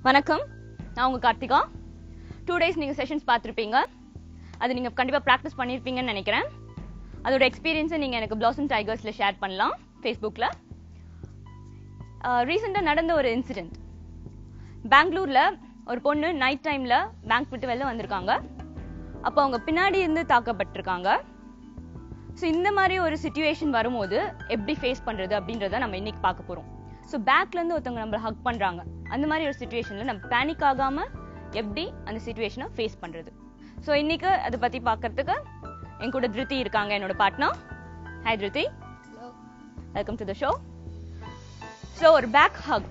வணக்கம், நான் உங்க கார்த்திகா. 2 days நீங்க செஷன்ஸ் பார்த்துருப்பீங்க. அது நீங்க கண்டிப்பா ப்ராக்டிஸ் பண்ணியிருப்பீங்கன்னு நினைக்கிறேன். அதோட எக்ஸ்பீரியன்ஸை நீங்க எனக்கு பிளாசம் டைகர்ஸ்ல ஷேர் பண்ணலாம் ஃபேஸ்புக்ல. ரீசெண்டா நடந்த ஒரு இன்சிடென்ட். பெங்களூர்ல ஒரு பொண்ணு நைட் டைம்ல பேங்க் விட்டு வெளில வந்திருக்காங்க. அப்போ அவங்க பின்னாடி இருந்து தாக்கப்பட்டிருக்காங்க. ஸோ இந்த மாதிரி ஒரு சிச்சுவேஷன் வரும்போது எப்படி ஃபேஸ் பண்றது அப்படின்றத நம்ம இன்னைக்கு பார்க்க போறோம். ஸோ பேக்ல இருந்து ஒருத்தவங்க நம்மள ஹக் பண்றாங்க. அந்த மாதிரி ஒரு சிச்சுவேஷன்ல நம்ம பேனிக் ஆகாம எப்படி அந்த சிச்சுவேஷனை ஃபேஸ் பண்றது. ஸோ இன்னைக்கு அதை பத்தி பார்க்கறதுக்கு என் கூட திருத்தி இருக்காங்க, என்னோட partner. Hi Thiruthi. Welcome to the show. So ஒரு பேக் ஹக்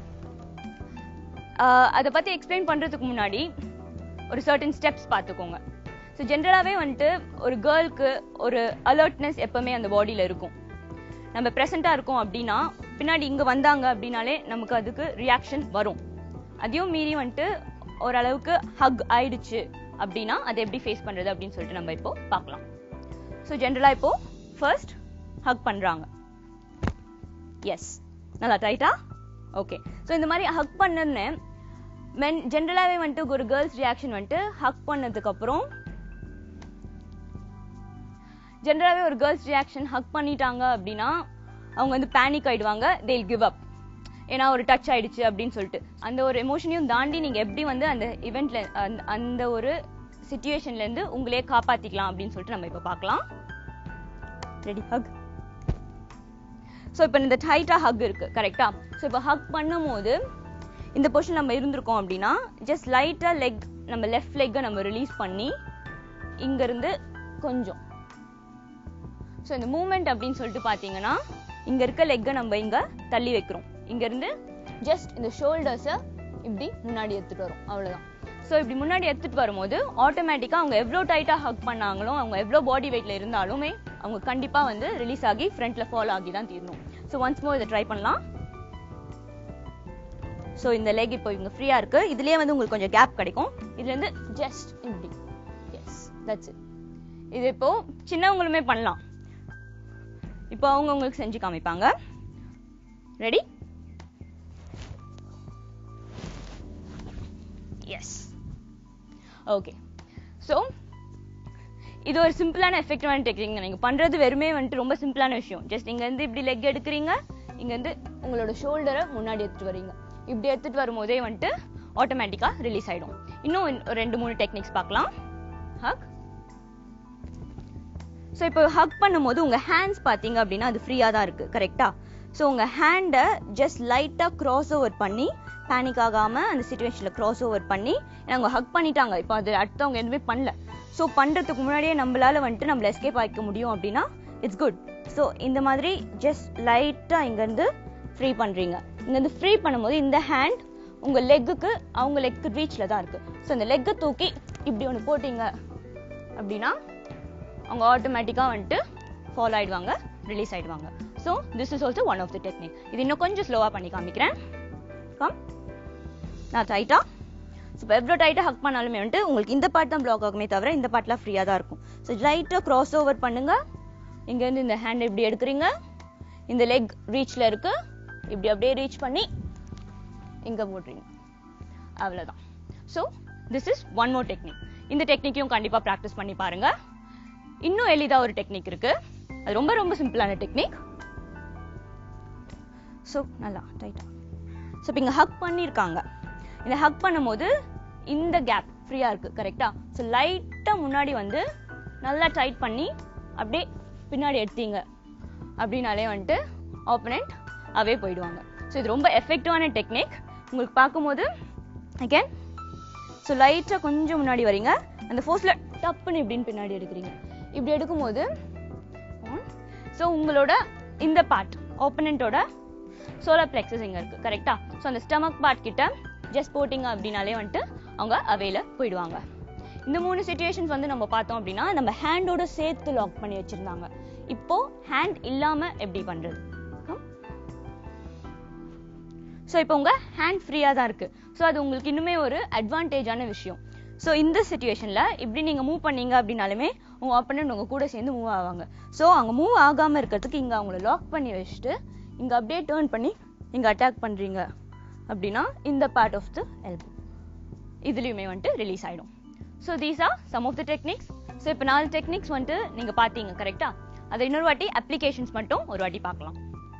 அதை பத்தி எக்ஸ்பிளைன் பண்றதுக்கு முன்னாடி ஒரு சர்டன் ஸ்டெப்ஸ் பார்த்துக்கோங்க. ஸோ ஜென்ரலாகவே வந்துட்டு ஒரு கேர்ளுக்கு ஒரு அலர்ட்னஸ் எப்பவுமே அந்த பாடியில் இருக்கும். நம்ம ப்ரெசென்ட்டாக இருக்கோம் அப்படின்னா பின்னாடி இங்கே வந்தாங்க அப்படின்னாலே நமக்கு அதுக்கு ரியாக்ஷன் வரும். அதையும் மீறி வந்துட்டு ஓரளவுக்கு ஹக் ஆயிடுச்சு அப்படின்னா அதை எப்படி ஃபேஸ் பண்ணுறது அப்படின்னு சொல்லிட்டு நம்ம இப்போ பார்க்கலாம். ஸோ ஜென்ரலாக இப்போ ஃபர்ஸ்ட் ஹக் பண்ணுறாங்க. எஸ், நல்லா டைட்டா. ஓகே. ஸோ இந்த மாதிரி ஹக் பண்ணதுன்னு ஜென்ரலாகவே வந்துட்டு ஒரு கேர்ள்ஸ் ரியாக்ஷன் வந்துட்டு ஹக் பண்ணதுக்கு அப்புறம் ஜென்ரலாகவே ஒரு கேர்ள்ஸ் ரியாக்ஷன் ஹக் பண்ணிட்டாங்க அப்படின்னா அவங்க வந்து பேனிக் ஆயிடுவாங்க. they'll give up. ஏன்னா ஒரு டச் ஆயிடுச்சு அப்படின்னு சொல்லிட்டு அந்த ஒரு எமோஷனையும் தாண்டி நீங்க எப்படி வந்து அந்த இவெண்ட்ல அந்த ஒரு சிச்சுவேஷன்ல இருந்து உங்களே காப்பாத்திக்கலாம் அப்படின்னு சொல்லிட்டு நம்ம இப்ப பார்க்கலாம். ரெடி? ஹக். ஸோ இப்போ இந்த டைட்டா ஹக் இருக்கு, கரெக்டா? ஸோ இப்போ ஹக் பண்ணும் போது இந்த பொசிஷன் நம்ம இருந்திருக்கோம் அப்படின்னா ஜஸ்ட் லைட்டா லெக், நம்ம லெஃப்ட் லெக்கை நம்ம ரிலீஸ் பண்ணி இங்க இருந்து கொஞ்சம். ஸோ இந்த மூவ்மெண்ட் அப்படின்னு சொல்லிட்டு பாத்தீங்கன்னா இங்க இருக்க லெக்கை நம்ம இங்க தள்ளி வைக்கிறோம். இங்க இருந்து ஜஸ்ட் இந்த ஷோல்டர்ஸை இப்படி முன்னாடி எடுத்துட்டு வரும், அவ்வளவுதான். ஸோ இப்படி முன்னாடி எடுத்துட்டு வரும்போது ஆட்டோமேட்டிக்கா அவங்க எவ்வளவு டைட்டா ஹக் பண்ணாங்களோ, அவங்க எவ்வளவு பாடி வெயிட்ல இருந்தாலுமே அவங்க கண்டிப்பா வந்து ரிலீஸ் ஆகி ஃப்ரண்ட்ல ஃபாலோ ஆகி தான் தீரணும். ஸோ ஒன்ஸ் மோர் இதை ட்ரை பண்ணலாம். ஸோ இந்த லெக் இப்போ இவங்க ஃப்ரீயா இருக்கு. இதுலயே வந்து உங்களுக்கு கொஞ்சம் கேப் கிடைக்கும். இதுல இருந்து ஜஸ்ட் இப்படி. Yes, that's it. இது இப்போ சின்னவங்களுமே பண்ணலாம். இப்போ அவங்க உங்களுக்கு செஞ்சு காமிப்பாங்க. ரெடி? எஸ். ஓகே. ஸோ இது ஒரு சிம்பிளான எஃபெக்டிவான டெக்னிக். நீங்க பண்றது வெறுமே வந்துட்டு ரொம்ப சிம்பிளான விஷயம். ஜஸ்ட் இங்க இருந்து இப்படி லெக் எடுக்கிறீங்க, இங்க இருந்து உங்களோட ஷோல்டரை முன்னாடி எடுத்துட்டு வரீங்க. இப்படி எடுத்துட்டு வரும்போதே வந்துட்டு ஆட்டோமேட்டிக்கா ரிலீஸ் ஆயிடும். இன்னும் 2-3 டெக்னிக்ஸ் பார்க்கலாம். ஹக். ஸோ இப்போ ஹக் பண்ணும்போது உங்க ஹேண்ட்ஸ் பாத்தீங்க அப்படின்னா அது ஃப்ரீயா தான் இருக்கு, கரெக்டா? ஸோ உங்க ஹேண்டை ஜஸ்ட் லைட்டா கிராஸ் ஓவர் பண்ணி, பேனிக் ஆகாம அந்த சிச்சுவேஷன்ல கிராஸ் ஓவர் பண்ணி, அவங்க ஹக் பண்ணிட்டாங்க, இப்போ அது அடுத்தவங்க எதுவுமே பண்ணல. ஸோ பண்றதுக்கு முன்னாடியே நம்மளால வந்துட்டு நம்மள எஸ்கேப் ஆகிக்க முடியும் அப்படின்னா இட்ஸ் குட். ஸோ இந்த மாதிரி ஜஸ்ட் லைட்டா இங்க இருந்து ஃப்ரீ பண்றீங்க. இங்க இருந்து ஃப்ரீ பண்ணும்போது இந்த ஹேண்ட் உங்க லெக்குக்கு, அவங்க லெக்கு ரீச்ல தான் இருக்கு. ஸோ இந்த லெக்கை தூக்கி இப்படி ஒன்று போட்டீங்க அப்படின்னா அவங்க ஆட்டோமேட்டிக்கா வந்துட்டு ஃபாலோ ஆயிடுவாங்க, ரிலீஸ் ஆயிடுவாங்க. So this is also one of the technique. இது இன்னும் கொஞ்சம் ஸ்லோவா பண்ணி காமிக்கிறேன். கம். நான் டைட்டா. ஸோ இப்போ எவ்வளோ டைட்டா ஹக் பண்ணாலுமே வந்துட்டு உங்களுக்கு இந்த பார்ட் தான் பிளாக் ஆகுமே தவிர இந்த பார்ட்லாம் ஃப்ரீயா தான் இருக்கும். ஸோ லைட்டா கிராஸ் ஓவர் பண்ணுங்க. இங்க இருந்து இந்த ஹேண்ட் இப்படி எடுக்கிறீங்க, இந்த லெக் ரீச்ல இருக்கு, இப்படி அப்படியே ரீச் பண்ணி இங்க போடுறீங்க, அவ்வளவுதான். So this is one more technique. இந்த டெக்னிக்கையும் கண்டிப்பா ப்ராக்டிஸ் பண்ணி பாருங்க. இன்னும் எளிதா ஒரு டெக்னிக் இருக்கு, அது ரொம்ப ரொம்ப சிம்பிளான டெக்னிக். ஸோ நல்லா டைட்டா. ஸோ இப்போ இங்க ஹக் பண்ணிருக்காங்க. இந்த ஹக் பண்ணும்போது இந்த கேப் ஃப்ரீயா இருக்கு, கரெக்டா? ஸோ லைட்டா முன்னாடி வந்து நல்லா டைட் பண்ணி அப்படியே பின்னாடி எடுத்தீங்க அப்படின்னாலே வந்துட்டு ஆப்போனன்ட் அவே போயிடுவாங்க. ஸோ இது ரொம்ப எஃபெக்டிவான டெக்னிக். உங்களுக்கு பார்க்கும்போது அகேன் ஸோ லைட்டா கொஞ்சம் முன்னாடி வரீங்க, அந்த ஃபோர்ஸ்ல டப்புன்னு இப்படின்னு பின்னாடி எடுக்கிறீங்க. இப்படி எடுக்கும்போது ஸோ உங்களோட இந்த பார்ட் ஆப்போனன்ட்டோட சோலார் பிளெக்ஸஸ் இங்க இருக்கு, கரெக்டா? ஸோ அந்த ஸ்டமக் பார்ட் கிட்ட ஜஸ்ட் போட்டிங்க அப்படின்னாலே வந்துட்டு அவங்க அவையில போயிடுவாங்க. இந்த 3 சிச்சுவேஷன்ஸ் வந்து நம்ம பார்த்தோம் அப்படின்னா நம்ம ஹேண்டோட சேர்த்து லாக் பண்ணி வச்சிருந்தாங்க. இப்போ ஹேண்ட் இல்லாம எப்படி பண்றது? ஸோ இப்போ உங்க ஹேண்ட் ஃப்ரீயா தான் இருக்கு. ஸோ அது உங்களுக்கு இன்னுமே ஒரு அட்வான்டேஜான விஷயம். ஸோ இந்த சிச்சுவேஷன்ல இப்படி நீங்க மூவ் பண்ணீங்க அப்படின்னாலுமே உங்க ஆப்போனன்ட் உங்க கூட சேர்ந்து மூவ் ஆவாங்க. ஸோ அவங்க மூவ் ஆகாம இருக்கிறதுக்கு இங்க அவங்கள லாக் பண்ணி வச்சுட்டு இங்க அப்படியே டர்ன் பண்ணி இங்க அட்டாக் பண்றீங்க அப்படின்னா இந்த பார்ட் ஆஃப் த எல்போ. இதுலயுமே வந்துட்டு ரிலீஸ் ஆயிடும். So these are some of the techniques. So இப்போ 4 டெக்னிக்ஸ் வந்துட்டு நீங்க பாத்தீங்க கரெக்டா? அதை இன்னொரு வாட்டி அப்ளிகேஷன்ஸ் மட்டும் ஒரு வாட்டி பார்க்கலாம்.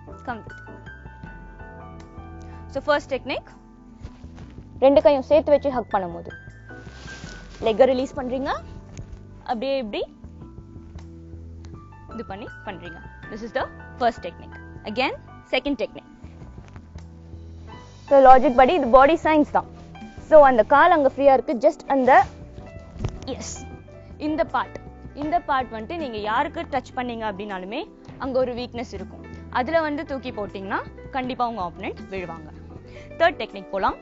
ஸோ ஃபர்ஸ்ட் டெக்னிக், 2 கையும் சேர்த்து வச்சு ஹக் பண்ணும்போது லெக்கை ரிலீஸ் பண்றீங்க, அப்படியே இப்படி இது பண்ணி பண்றீங்க. This is the first technique. Again, second technique. So logic படி இது body science தான். So அந்த கால் அங்க ஃப்ரீயா இருக்கு, ஜஸ்ட் அந்த இந்த பார்ட் வந்துட்டு நீங்க யாருக்கு டச் பண்ணீங்க அப்படினாலுமே அங்க ஒரு வீக்னஸ் இருக்கும். அதுல வந்து தூக்கி போட்டீங்கன்னா கண்டிப்பா உங்க ஆப்போனன்ட் விழுவாங்க. தேர்ட் டெக்னிக் போலாம்.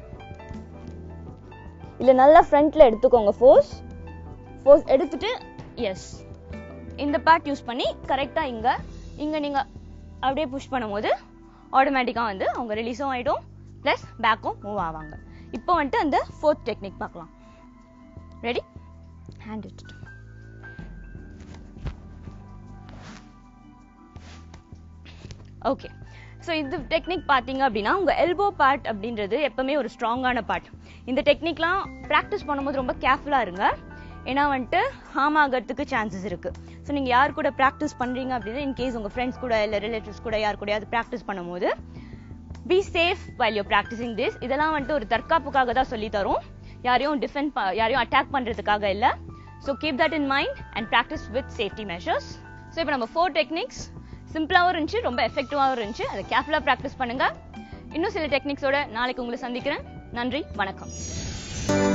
இல்ல நல்லா ஃப்ரண்ட்ல எடுத்துக்கோங்க, ஃபோர்ஸ் எடுத்துட்டு இந்த பார்ட் யூஸ் பண்ணி கரெக்டா இங்க நீங்க அப்படியே புஷ் பண்ணும்போது ஆட்டோமேட்டிக்கா வந்து அவங்க ரிலீஸும் ஆயிடும், பிளஸ் பேக்கும் மூவ் ஆவாங்க. இப்போ வந்துட்டு அந்த ஃபோர்த் டெக்னிக் பார்க்கலாம். ரெடி? ஹேண்ட் எடுத்துட்டு ஓகே. ஸோ இந்த டெக்னிக் பார்த்தீங்க அப்படின்னா உங்க எல்போ பார்ட் அப்படின்றது எப்பவுமே ஒரு ஸ்ட்ராங்கான பார்ட். இந்த டெக்னிக்லாம் ப்ராக்டிஸ் பண்ணும்போது ரொம்ப கேர்ஃபுல்லா இருங்க, ஏன்னா வந்துட்டு ஹார்ம் ஆகிறதுக்கு சான்சஸ் இருக்கு. ஸோ நீங்க யார் கூட ப்ராக்டிஸ் பண்றீங்க அப்படின்னா இன்கேஸ் உங்க ஃப்ரெண்ட்ஸ் கூட இல்ல ரிலேட்டிவ்ஸ் கூட யார் கூடயாவது ப்ராக்டிஸ் பண்ணும்போது be safe while you're practicing this. இதெல்லாம் வந்துட்டு ஒரு தற்காப்புக்காக தான் சொல்லி தரும், யாரையும் அட்டாக் பண்றதுக்காக இல்ல. So keep that in mind and practice with safety measures. So இப்போ நம்ம 4 டெக்னிக்ஸ் சிம்பிளாகவும் இருந்துச்சு, ரொம்ப எஃபெக்டிவாகவும் இருந்துச்சு. அதை கேர்ஃபுல்லா ப்ராக்டிஸ் பண்ணுங்க. இன்னும் சில டெக்னிக்ஸோட நாளைக்கு உங்களை சந்திக்கிறேன். நன்றி, வணக்கம்.